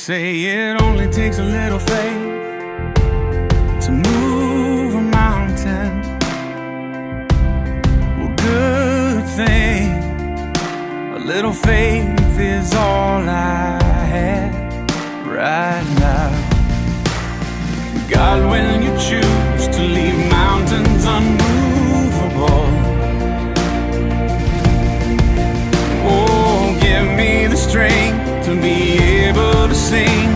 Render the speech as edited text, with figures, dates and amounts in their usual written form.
say it only takes a little faith to move a mountain. Well, good thing a little faith is all I have right now. God, when you choose to leave mountains unmovable, oh, give me the strength to be able to sing